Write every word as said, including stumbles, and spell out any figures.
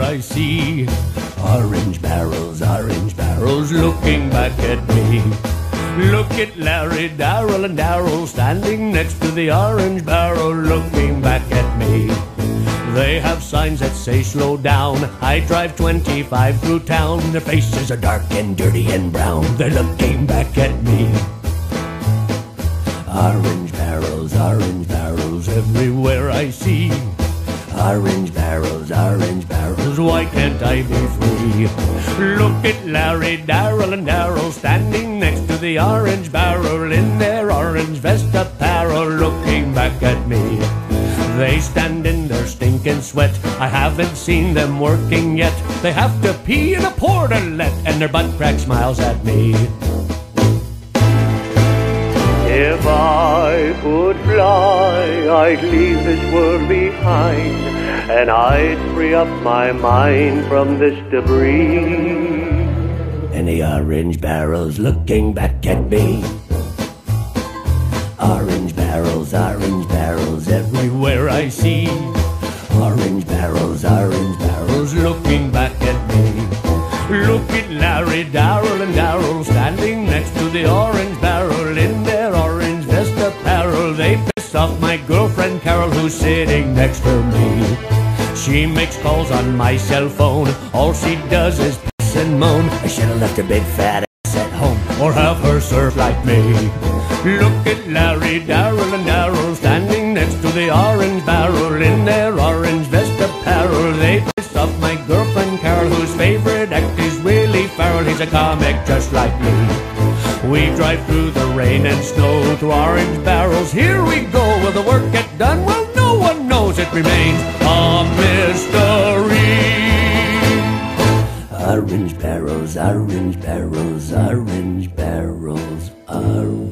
I see orange barrels, orange barrels looking back at me. Look at Larry, Darrell, and Darrell standing next to the orange barrel looking back at me. They have signs that say slow down. I drive twenty-five through town. Their faces are dark and dirty and brown. They're looking back at me. Orange barrels, orange barrels everywhere I see. Orange barrels, orange barrels, why can't I be free? Look at Larry, Darrell, and Darrell standing next to the orange barrel in their orange vest apparel looking back at me. They stand in their stinking sweat. I haven't seen them working yet. They have to pee in a portalet and their butt crack smiles at me. If I could fly, I'd leave this world behind, and I'd free up my mind from this debris. And the orange barrels looking back at me. Orange barrels, orange barrels everywhere I see. Orange barrels, orange barrels looking back at me. Look at Larry, Darrell, and Darrell standing next to the orange barrel in their orange vest apparel. They piss off my girlfriend Carol, who's sitting next to me. She makes calls on my cell phone. All she does is piss and moan. I should have left her big fat ass at home, or have her served like me. Look at Larry, Darrell, and Darrell standing next to the orange barrel in their orange vest apparel. They piss off my girlfriend Carol, whose favorite act is Willie Farrell. He's a comic just like me. We drive through the rain and snow through orange barrels. Here we go. Will the work get done? Well, no one knows. It remains a mystery. Orange barrels, orange barrels, orange barrels, orange.